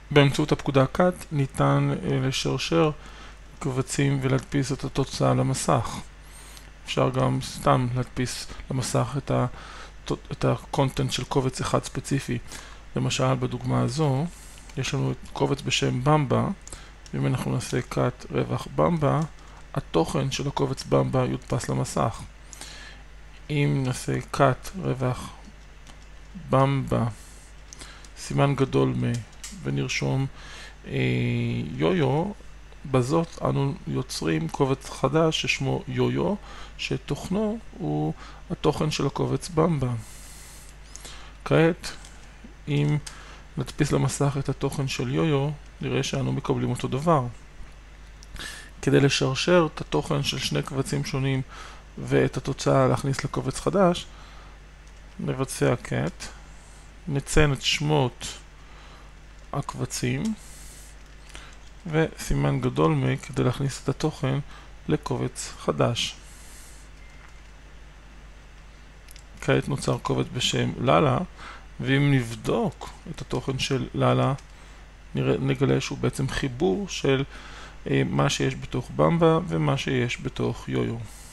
באמצעות הפקודה cut ניתן לשרשר קבצים ולהדפיס את התוצאה למסך. אפשר גם סתם להדפיס למסך את הקונטנט של קובץ אחד ספציפי. למשל, בדוגמה הזו, יש לנו את קובץ בשם במבה, ואם אנחנו נעשה cut רווח במבה, התוכן של הקובץ במבה יודפס למסך. אם נעשה cut רווח במבה, סימן גדול ונרשום יו-יו, בזאת אנו יוצרים קובץ חדש ששמו יו-יו, שתוכנו הוא התוכן של הקובץ במבה. כעת, אם נדפיס למסך את התוכן של יו-יו, נראה שאנו מקבלים אותו דבר. כדי לשרשר את התוכן של שני קבצים שונים ואת התוצאה להכניס לקובץ חדש, נבצע cat, נציין את שמות הקבצים וסימן גדול כדי להכניס את התוכן לקובץ חדש. כעת נוצר קובץ בשם ללה, ואם נבדוק את התוכן של ללה, נגלה שהוא בעצם חיבור של מה שיש בתוך במבה ומה שיש בתוך יו-יו.